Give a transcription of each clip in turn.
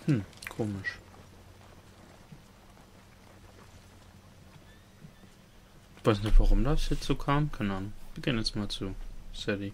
Komisch. Ich weiß nicht, warum das jetzt so kam. Keine Ahnung. Wir gehen jetzt mal zu Sadie.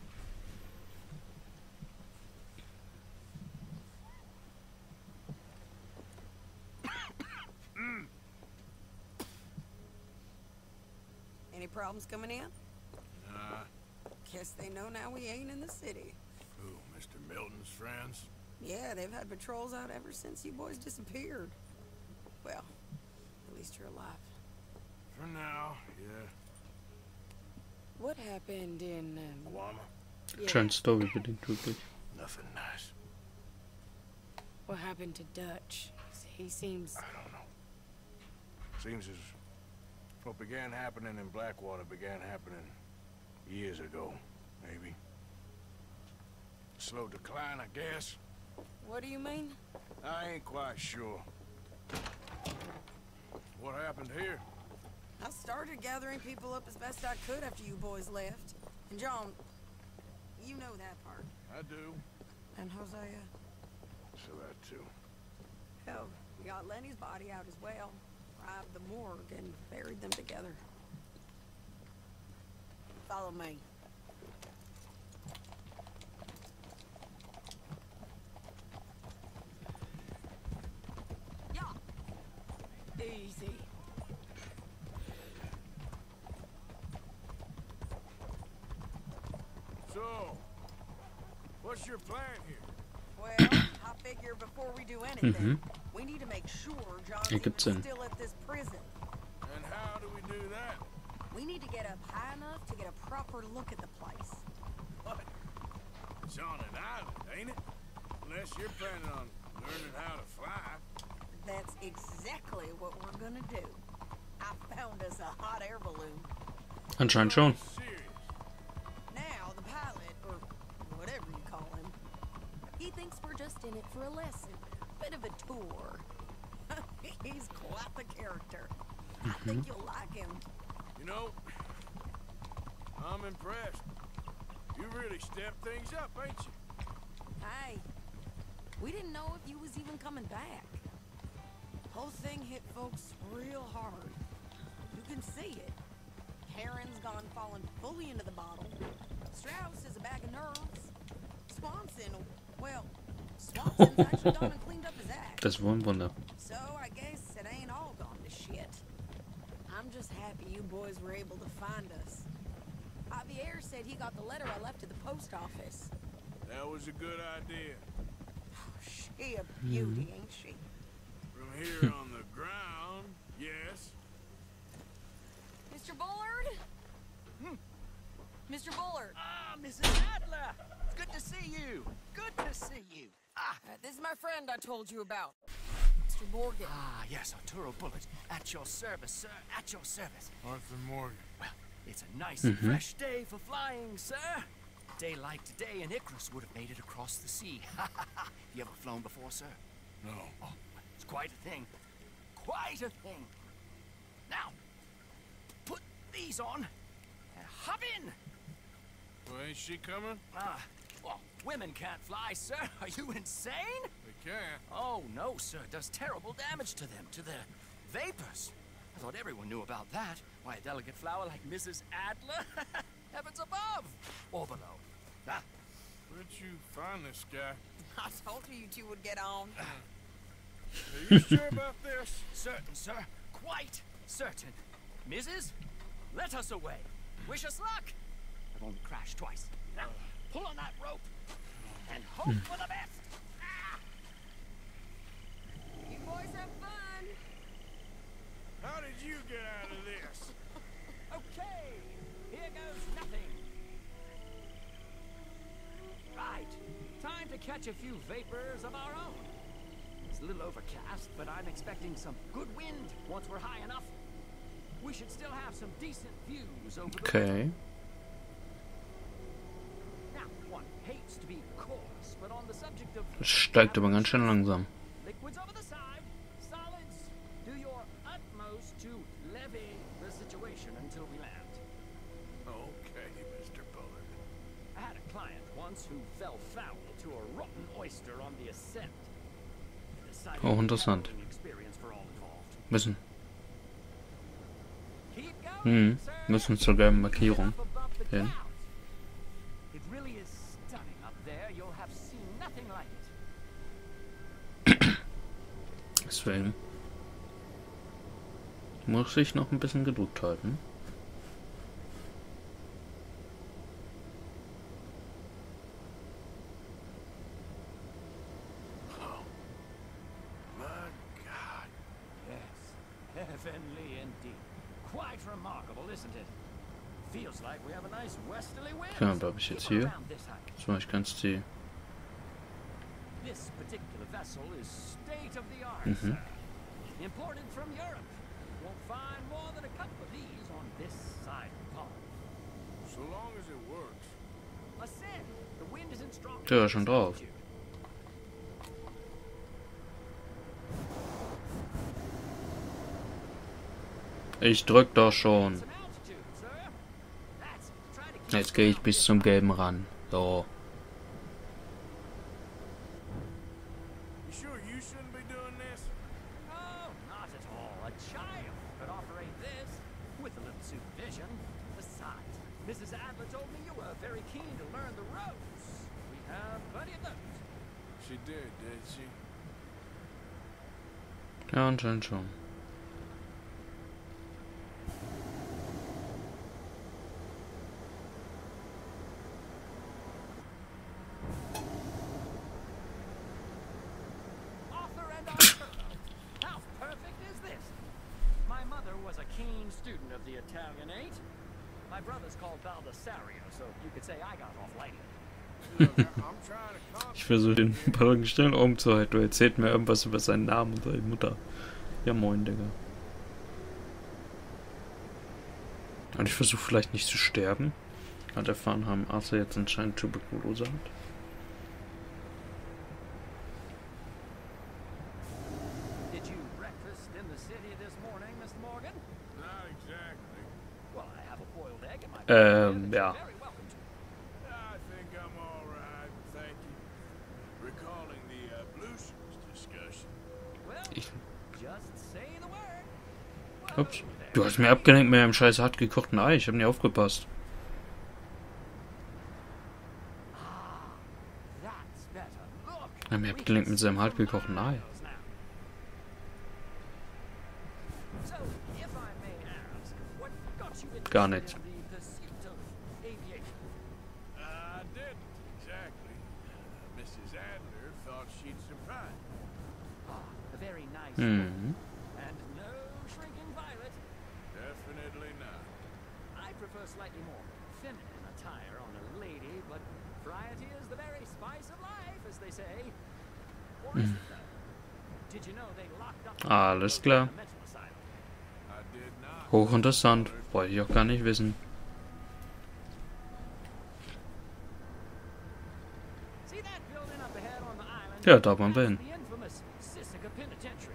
Any problems coming in? Nah. Guess they know now we ain't in the city. Who, Mr. Milton's friends? Yeah, they've had patrols out ever since you boys disappeared. Well, at least you're alive. For now, yeah. What happened in, Guama? yeah, Scheint storybedingt wirklich. Nothing nice. what happened to Dutch? He seems... I don't know. Seems as what began happening in Blackwater began happening years ago, maybe. Slow decline, I guess. What do you mean? I ain't quite sure. What happened here? I started gathering people up as best I could after you boys left. And John, you know that part. I do. And Hosea? So that too. Hell, we got Lenny's body out as well. Robbed the morgue and buried them together. Follow me. Yeah. Easy. So, what's your plan here? Well, I figure before we do anything, we need to make sure John's Ergibt even Sinn. still at this prison. And how do we do that? We need to get up high enough to get a proper look at the place. What? It's on an island, ain't it? Unless you're planning on learning how to fly. That's exactly what we're gonna do. I found us a hot air balloon. Anscheinend schon. Serious. Now, the pilot, or whatever you call him, he thinks we're just in it for a lesson. Bit of a tour. He's quite the character. I think you'll like him. You know, I'm impressed. You really stepped things up, ain't you? Hey, we didn't know if you was even coming back. Whole thing hit folks real hard. You can see it. Heron's gone falling fully into the bottle. Strauss is a bag of nerves. Swanson, well, Swanson's actually gone and cleaned up his act. Das war ein Wunder. So I guess it ain't all gone to shit. I'm just happy you boys were able to find us. Javier said he got the letter I left at the post office. That was a good idea. She a beauty, ain't she? From here on the ground, yes. Mr. Bullard? Mr. Bullard. Ah, Mrs. Adler! Good to see you. Good to see you. This is my friend I told you about. Mr. Morgan. Ah, yes, Arturo Bullet. At your service, sir. At your service. Arthur Morgan. Well, it's a nice and fresh day for flying, sir. A day like today, and Icarus would have made it across the sea. You ever flown before, sir? No. Oh, it's quite a thing. Quite a thing. Now, put these on and hop in. Well, ain't she coming? Well, women can't fly, sir. Are you insane? They can't. Oh, no, sir. It does terrible damage to them, to their vapors. I thought everyone knew about that. Why, a delicate flower like Mrs. Adler? Heavens above! Or below. Where'd you find this guy? I told you two would get on. Are you sure about this? Certain, sir. Quite certain. Mrs., let us away. Wish us luck. I've only crashed twice. Now, pull on that rope and hope for the best. You boys have fun. How did you get out of this? Okay, here goes nothing. Right, time to catch a few vapors of our own. It's a little overcast, but I'm expecting some good wind once we're high enough. We should still have some decent views over the Okay. Now, one hates to be coarse, but on the subject of Das steigt aber ganz schön langsam. liquids over the side, solids, do your utmost to levy the situation until we land. Okay, Mr. Bullard. I had a client once who fell foul to a rotten oyster on the ascent. The exciting Oh, interessant. experience for all involved. Müssen. Keep going, sir. Müssen zur gelben Markierung Up above the hin. clouds. It really is stunning up there. You'll have seen nothing like it. Deswegen muss ich noch ein bisschen gedrückt halten. My God. Yes, heavenly indeed. Quite remarkable, isn't it? Feels like we have a nice westerly wind. Ja, bleib ich jetzt Keep hier. around this height. So, ich kann es die. This particular vessel is state of the art, Mhm. sir. Imported from Europe. Won't find more than a couple of these on this side of the pond. So long as it works. A sin. The wind isn't strong. Ja, schon drauf. Ich drück doch schon. Some altitude, sir. That's it. Try to keep Jetzt gehe ich bis zum gelben ran. So. You sure you shouldn't be doing this? Oh, not at all. A child could operate this with a little supervision. Besides, Mrs. Adler told me you were very keen to learn the ropes. We have plenty of those. She did she? Ja, anscheinend schon. Author and Arthur. How perfect is this? My mother was a keen student of the Italian eight. My brother's called Baldessario, so you could say I got off lightly. Look, I'm trying to Ich versuche den Ballon schnell umzuhalten. Du erzählt mir irgendwas über seinen Namen und seine Mutter. Ja, moin, Digga. Und ich versuche vielleicht nicht zu sterben. Hat erfahren haben, Arthur jetzt anscheinend Tuberkulose hat. Did you breakfast in the city this morning, Mr. Morgan? Not exactly. Well, I have a boiled egg in my basket that ja. you're very welcome to. I think I'm all right, thank you. Recalling the ablutions discussion. Well, Ich, just say the word. ups. Whoa there. Du hast mir abgelenkt mit einem scheiß hart gekochten Ei. Ich habe nicht aufgepasst. Ah, that's better. Look. Er hat mir we abgelenkt can mit seinem see hart for gekochten Ei. miles now. So, if I may ask, what got you Gar interested nicht. in the pursuit of aviation? I didn't exactly. Mrs. Adler thought she'd surprise me. Ah, a very nice Mhm. and no shrinking violet. Definitely not. I prefer slightly more feminine attire on a lady, but variety is the very spice of life, as they say. Or is it though? Did you know they locked up Alles klar. a mental asylum? I did not. Hochinteressant. Wollte ich auch gar nicht wissen. See that building up ahead on the island? Ja, da wollen wir hin. That's the infamous Sisika Penitentiary.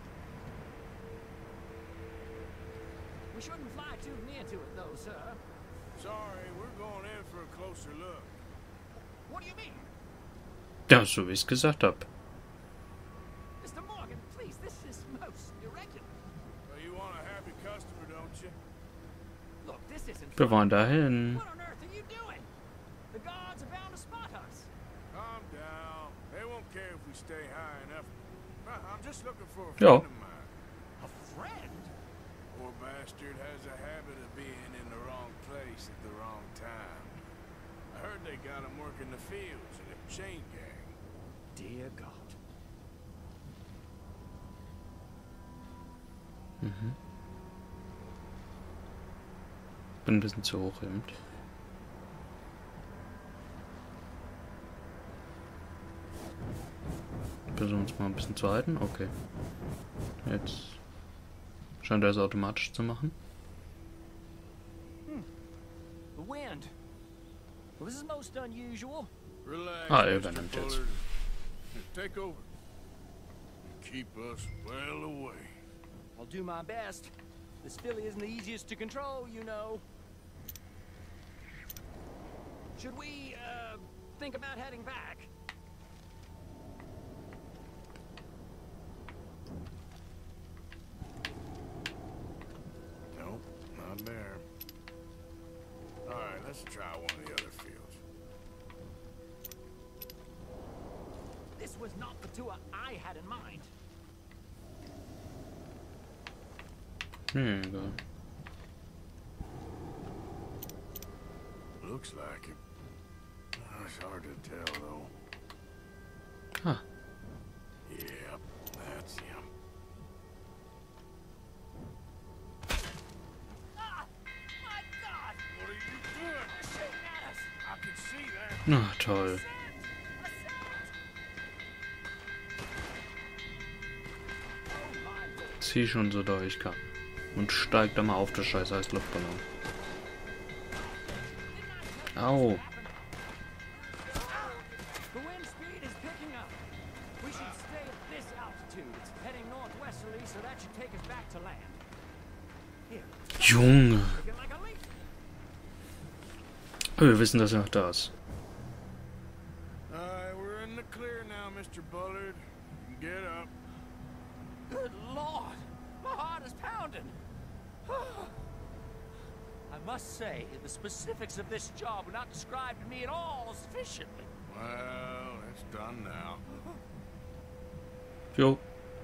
We shouldn't fly too near to it, though, sir. Sorry, we're going in for a closer look. What do you mean? Ja, so wie ich es gesagt habe. Mr. Morgan, please, this is most irregular. Well, you want a happy customer, don't you? Look, this isn't Wir fun. wollen dahin. What on earth are you doing? The guards are bound to spot us. Calm down. They won't care if we stay high enough. I'm just looking for a Ja. friend of mine. A friend? Poor bastard has a habit of being in the wrong place at the wrong time. I heard they got him working the fields in a chain gang. Dear God. Bin ein bisschen zu hoch eben. Versuchen uns mal ein bisschen zu halten. Okay. Jetzt scheint er es automatisch zu machen. The wind. Well, this is most unusual. Relax, Ah, Mr. übernimmt jetzt. Bullard. Here, take over. Keep us well away. I'll do my best. This filly isn't the easiest to control, you know. Should we, think about heading back? what I had in mind. Egal. Looks like it. It's hard to tell, though. Ah, Yep, that's him. Ah! My God! What are you doing? They're shooting at us! I can see that. na toll. Assault! Oh my Lord! Zieh schon so da ich kann. Und steig da mal auf, das scheiß Luftballon. Au. The wind speed is picking up. We should stay at this altitude. It's heading northwesterly, so that should take us back to land. Here, Junge. looking like a leaf. Wir wissen, dass er noch da ist. Alright, we're in the clear now, Mr. Bullard. You can get up. Good Lord, my heart is pounding. I must say, the specifics of this job were not described to me at all sufficiently. Well, it's done now. Jo.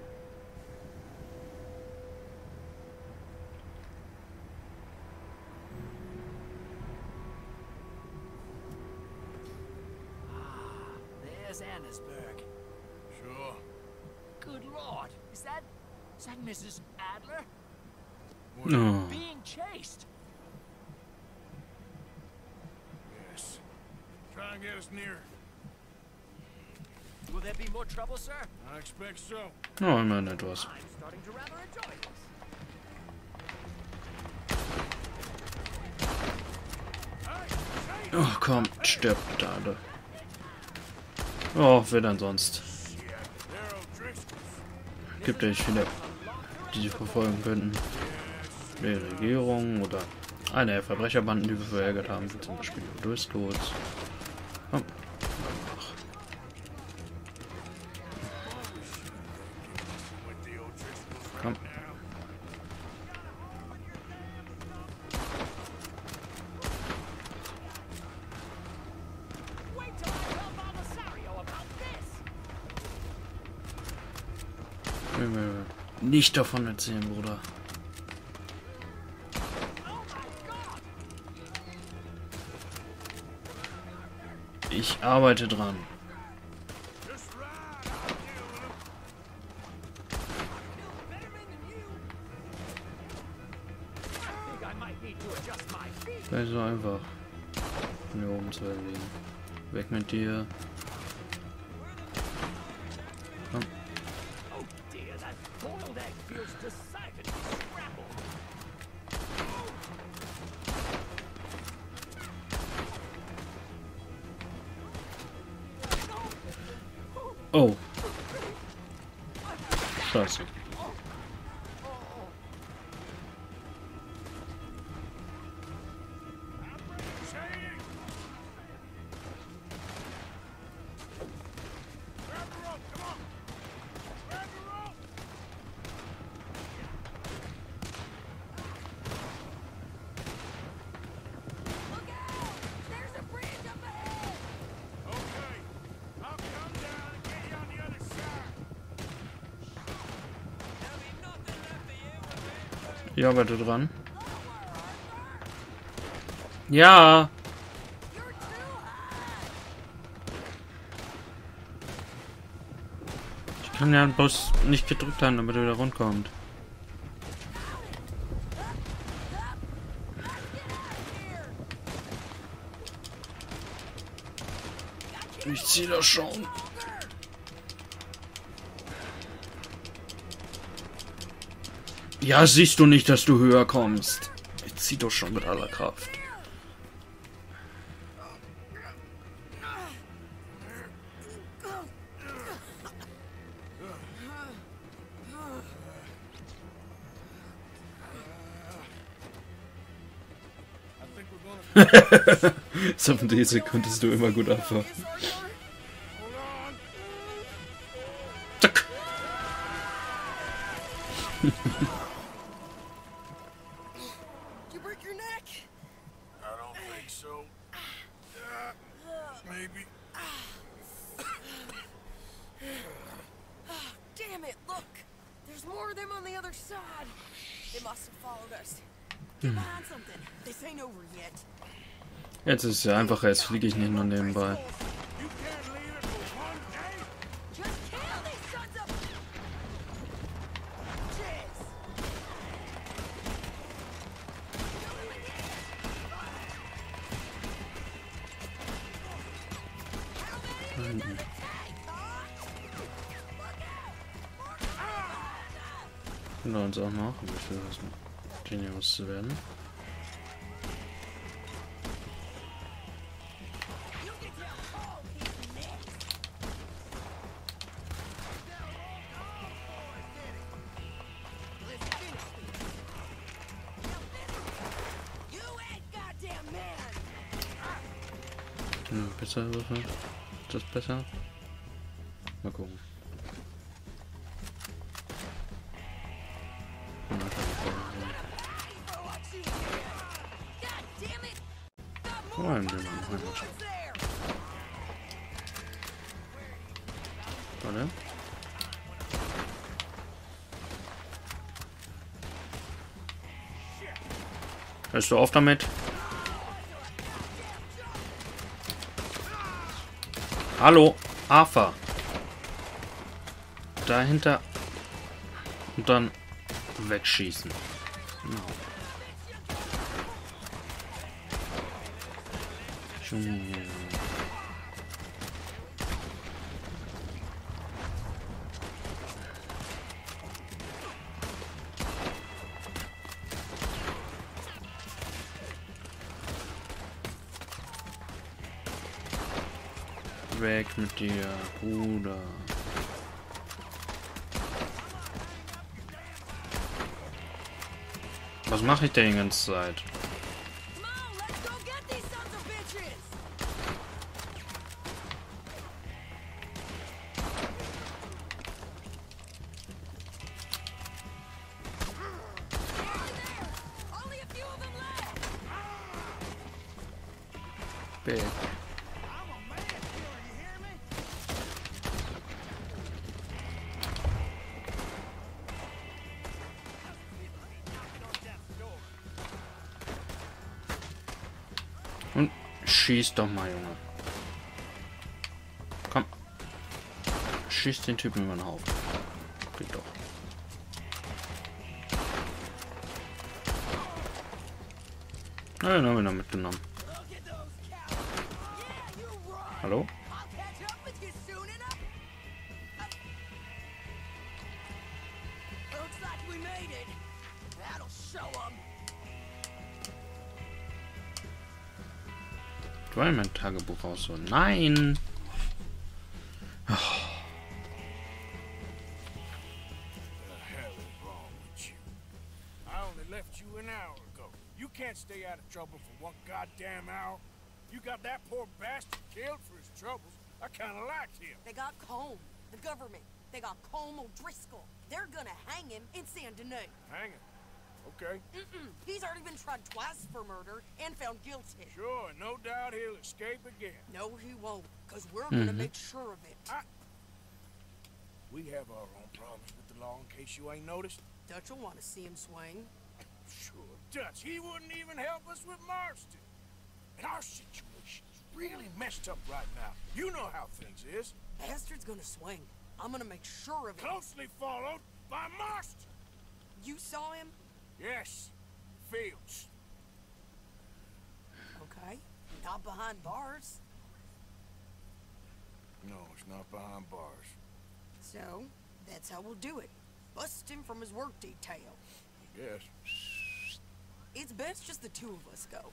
There's Annesburg. Sure. Good Lord, is that Mrs. Adler? Oh. Being chased. Yes. Try and get us near. Will there be more trouble, sir? I expect so. Oh, immerhin etwas. I'm starting to rather enjoy this. Oh, komm, stirbt da alle. Oh, wer denn sonst? They're O'Driscolls. Gibt ja nicht viele, die sie verfolgen könnten. Die Regierung oder eine der Verbrecherbanden, die wir verärgert haben, zum Beispiel die O'Driscolls. Komm. With the O'Driscolls Komm. right now. Wait till I tell Baldasario about this. Nicht davon erzählen, Bruder. Oh my God! Ich arbeite dran. Just ride. I'll deal with 'em. Better men than you. I think I might need to adjust my feet. Vielleicht so einfach. Von hier oben zu erledigen. Weg mit dir. Komm. Oh dear, that boiled egg feels decidedly scrambled. Oh. Scheiße. Shady! Grab the rope, come on! Grab the rope! Look out! There's a bridge up ahead! Okay, I'll come down and get you on the other side. There'll be nothing left of you when Ich arbeite dran. Lower, Arthur! Ja. You're too high! Ich kann ja bloß nicht gedrückt haben, damit er wieder rundkommt. Ich zieh das schon. Ja, siehst du nicht, dass du höher kommst? Ich zieh doch schon mit aller Kraft. I think we're gonna... So von diese könntest du immer gut abfahren. Hold on! Zack. Did you break your neck? I don't think so. Maybe. on the other side. They must have followed us. Get behind something. This ain't over yet. Jetzt ist es ja einfacher, jetzt fliege ich nicht nur nebenbei. You can't leave it for one day. Just kill these sons of... Jizz. How many does it take, huh? Look out! Können wir uns auch noch, um für das Genius zu werden. You get your hole, he's next. Let's finish this. You ain't goddamn man. Ja, besser Würfel. Ist das besser? Mal gucken. For what you did. God damn it. Got more Nein, fun nein, out of nein, the woods there. Warte. Hörst du auf damit? Hallo, Arthur. Dahinter. Und dann wegschießen. Genau. Junge. Weg mit dir, Bruder. Was mache ich denn die ganze Zeit? Come on, let's go get these sons of bitches. Only a few of them left. Big. I'm a man killer, you hear me? Und schieß doch mal, Junge. Komm. Schieß den Typen über den Haufen. Geht doch. Na, den haben wir noch mitgenommen. Look at those cowards. Yeah, you're right. Hallo? I'll catch up with you soon enough. Looks like we made it. That'll show 'em. Ich wollte mein Tagebuch raus. So, nein! The hell is wrong with you? I only left you an hour ago. You can't stay out of trouble for one goddamn hour. You got that poor bastard killed for his troubles. I kinda liked him. They got Colm, the government. They got Colm O'Driscoll. They're gonna hang him in Saint Denis. Hang him. Okay. He's already been tried twice for murder and found guilty. Sure, no doubt he'll escape again. No, he won't, because we're gonna make sure of it. We have our own problems with the law in case you ain't noticed. Dutch will want to see him swing. Sure, Dutch, he wouldn't even help us with Marston. And our situation is really messed up right now. You know how things is. Bastard's gonna swing. I'm gonna make sure of it. Closely followed by Marston. You saw him? Yes, Fields. Okay. Not behind bars. No, it's not behind bars. So, that's how we'll do it. Bust him from his work detail. I guess. It's best just the two of us go.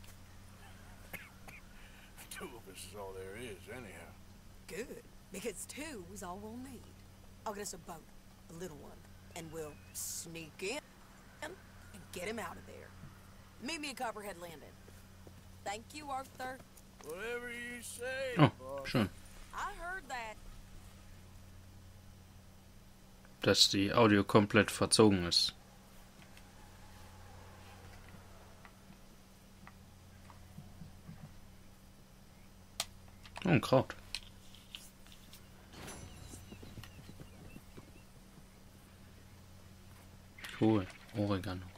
Two of us is all there is, anyhow. Good. Because two is all we'll need. I'll get us a boat. A little one. And we'll sneak in and get him out of there. Meet me at Copperhead Landing. Thank you, Arthur. Whatever you say, Oh, boss. schön. I heard that. Dass die Audio komplett verzogen ist. Oh, ein Kraut. Cool. Oregano.